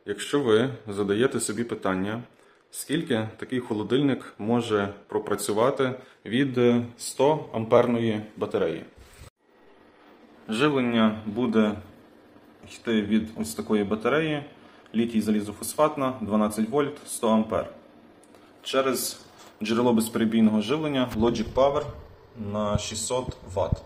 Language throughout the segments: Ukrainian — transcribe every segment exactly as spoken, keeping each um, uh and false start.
Якщо ви задаєте собі питання, скільки такий холодильник може пропрацювати від сто амперної батареї. Живлення буде йти від ось такої батареї, літій залізофосфатна, дванадцять вольт, сто ампер. Через джерело безперебійного живлення Logic Power на шістсот ватт.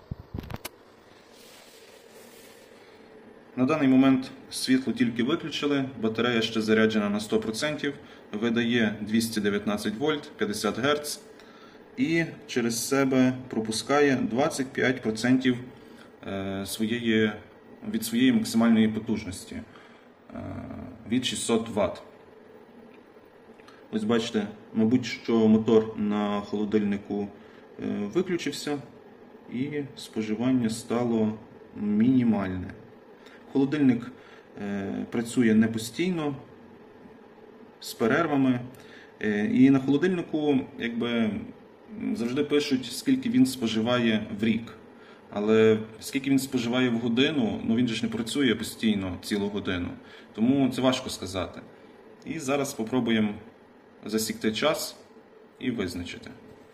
На даний момент світло тільки виключили, батарея ще заряджена на сто відсотків, видає двісті дев'ятнадцять вольт, п'ятдесят герц і через себе пропускає двадцять п'ять відсотків своєї, від своєї максимальної потужності від шістсот ватт. Ось бачите, мабуть, що мотор на холодильнику виключився і споживання стало мінімальне. Холодильник е, працює не постійно, з перервами. Е, і на холодильнику якби, завжди пишуть, скільки він споживає в рік. Але скільки він споживає в годину, ну він же ж не працює постійно цілу годину. Тому це важко сказати. І зараз спробуємо засікти час і визначити.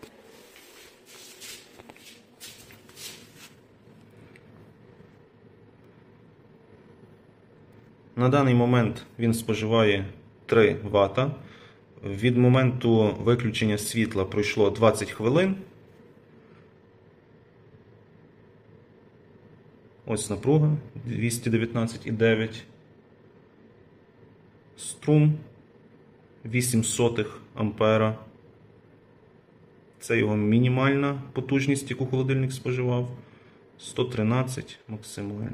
На даний момент він споживає три ватта. Від моменту виключення світла пройшло двадцять хвилин. Ось напруга двісті дев'ятнадцять і дев'ять. Струм вісім сотих ампера. Це його мінімальна потужність, яку холодильник споживав. сто тринадцять максимально.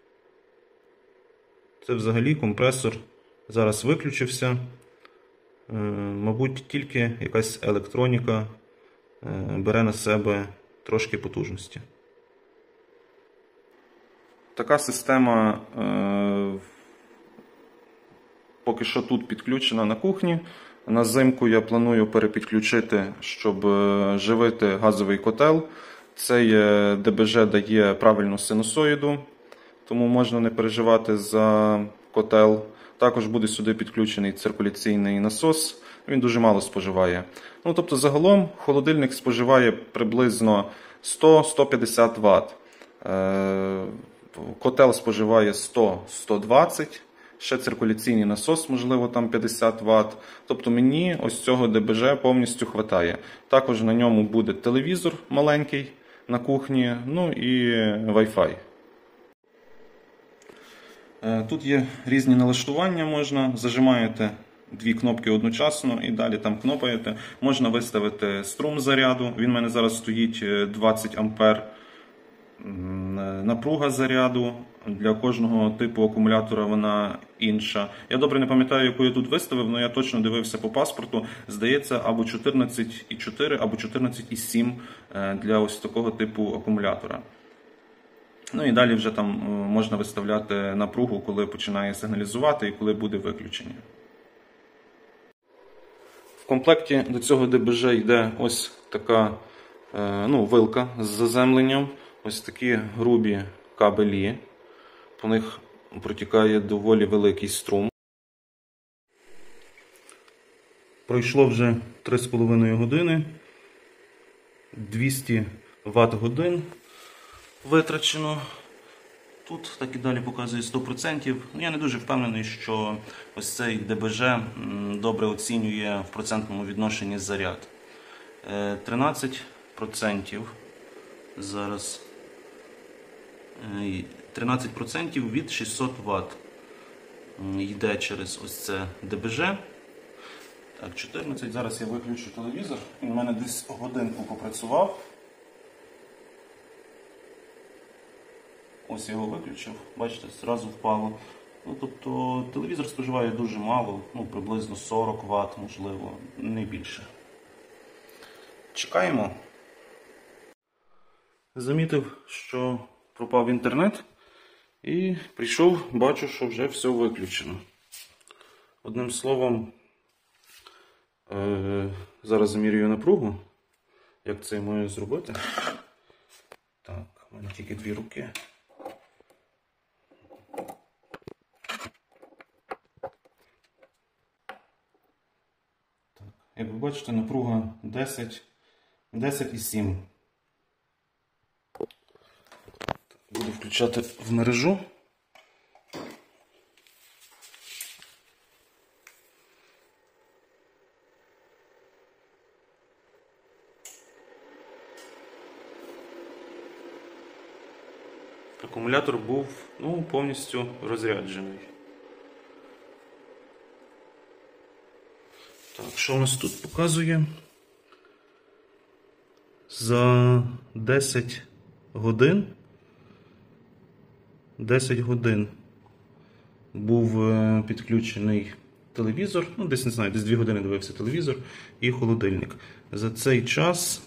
Це взагалі компресор зараз виключився. Мабуть, тільки якась електроніка бере на себе трошки потужності. Така система е, поки що тут підключена на кухні. На зимку я планую перепідключити, щоб живити газовий котел. Цей ДБЖ дає правильну синусоїду, тому можна не переживати за котел. Також буде сюди підключений циркуляційний насос, він дуже мало споживає. Ну, тобто загалом холодильник споживає приблизно сто - сто п'ятдесят ватт. Е, котел споживає сто - сто двадцять, ще циркуляційний насос, можливо, там п'ятдесят ватт. Тобто мені ось цього ДБЖ повністю вистачає. Також на ньому буде телевізор маленький на кухні, ну і Wi-Fi. Тут є різні налаштування, можна, зажимаєте дві кнопки одночасно і далі там кнопаєте. Можна виставити струм заряду, він у мене зараз стоїть двадцять ампер. Напруга заряду, для кожного типу акумулятора вона інша. Я добре не пам'ятаю, яку я тут виставив, але я точно дивився по паспорту. Здається, або чотирнадцять і чотири, або чотирнадцять і сім для ось такого типу акумулятора. Ну і далі вже там можна виставляти напругу, коли починає сигналізувати і коли буде виключення. В комплекті до цього ДБЖ йде ось така ну, вилка з заземленням. Ось такі грубі кабелі. По них протікає доволі великий струм. Пройшло вже три з половиною години. двісті ватт годин витрачено. Тут так і далі показує сто відсотків. Я не дуже впевнений, що ось цей ДБЖ добре оцінює в процентному відношенні заряд. тринадцять відсотків зараз. тринадцять відсотків від шістсот ватт йде через ось це ДБЖ. Так, чотирнадцять. Зараз я виключу телевізор. Він у мене десь годинку попрацював. Ось я його виключив. Бачите, зразу впало. Ну, тобто телевізор споживає дуже мало, ну, приблизно сорок ватт, можливо, не більше. Чекаємо. Замітив, що пропав інтернет і прийшов, бачу, що вже все виключено. Одним словом, е зараз замірюю напругу. Як це я маю зробити? Так, у мене тільки дві руки. Як ви бачите, напруга десять, десять і сім. Буду включати в мережу. Акумулятор був, ну, повністю розряджений. Так, що у нас тут показує? За десять годин десять годин був підключений телевізор, ну десь не знаю, десь дві години дивився телевізор і холодильник. За цей час,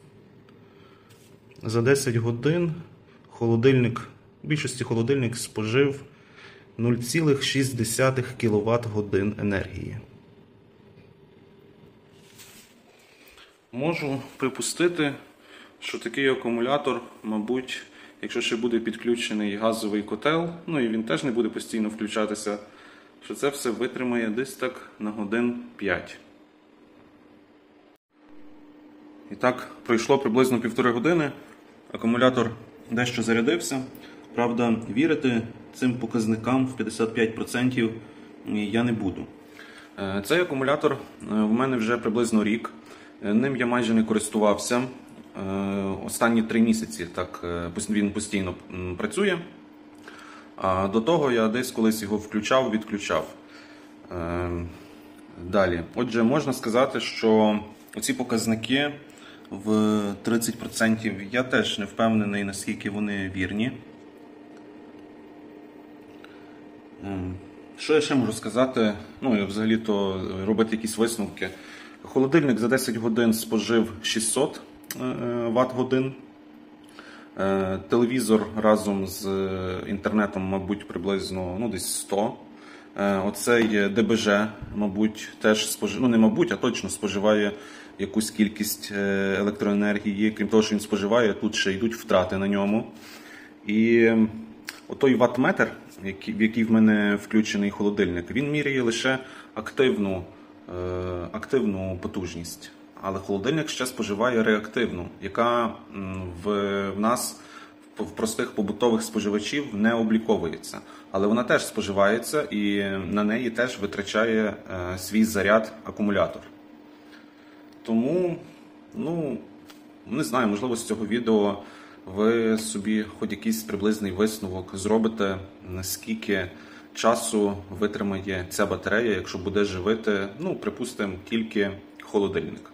за десять годин холодильник, в більшості холодильник спожив нуль цілих шість десятих кіловат-годин енергії. Можу припустити, що такий акумулятор, мабуть, якщо ще буде підключений газовий котел, ну і він теж не буде постійно включатися, що це все витримає десь так на годин п'ять. І так, пройшло приблизно півтори години, акумулятор дещо зарядився. Правда, вірити цим показникам в п'ятдесят п'ять відсотків я не буду. Цей акумулятор в мене вже приблизно рік. Ним я майже не користувався. Останні три місяці так він постійно працює. А до того я десь колись його включав, відключав. Далі. Отже, можна сказати, що оці показники в тридцять відсотків я теж не впевнений, наскільки вони вірні. Що я ще можу сказати? Ну і взагалі-то робити якісь висновки. Холодильник за десять годин спожив шістсот ватт-годин. Телевізор разом з інтернетом, мабуть, приблизно ну, десь сто. Оцей ДБЖ, мабуть, теж споживає, ну не мабуть, а точно споживає якусь кількість електроенергії. Крім того, що він споживає, тут ще йдуть втрати на ньому. І отой ваттметр, в який в мене включений холодильник, він міряє лише активну, активну потужність. Але холодильник ще споживає реактивну, яка в, в нас, в простих побутових споживачів, не обліковується. Але вона теж споживається і на неї теж витрачає е, свій заряд акумулятор. Тому, ну, не знаю, можливо з цього відео ви собі хоч якийсь приблизний висновок зробите, наскільки часу витримає ця батарея, якщо буде живити, ну, припустимо, тільки холодильник.